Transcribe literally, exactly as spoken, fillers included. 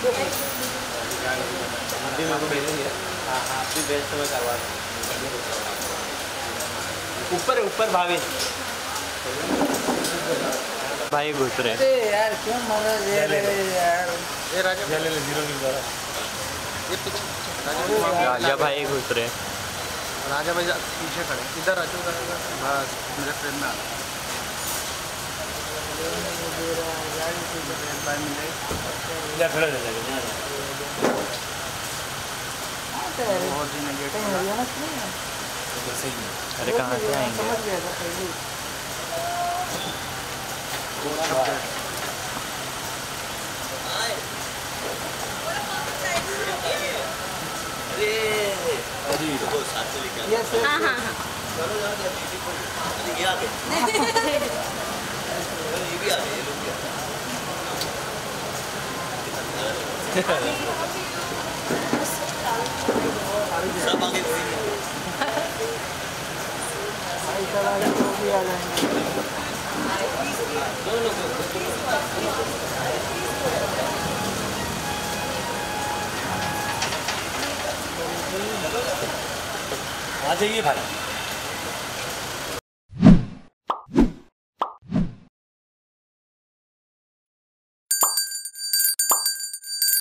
अभी मेरे को भेजेंगे। हाँ हाँ अभी भेज तो मैं करवा दूँ। ऊपर ऊपर भाभी भाई घुस रहे अरे यार क्यों मजा ले रहे यार। ये राजा ले ले जीरो मिल रहा है। ये पीछे राजा भाई घुस रहे। राजा भाई पीछे खड़े इधर राजू उधर बस मेरे ट्रेन में आ इधर खड़े रह जाएगा बहुत ही नेगेटिव हरियाणा से नहीं है। अरे कहाँ से आएंगे? समझ गया था पहले। हाँ हाँ हाँ सब आगे भी आ जाएंगे। आ जाइए भाई।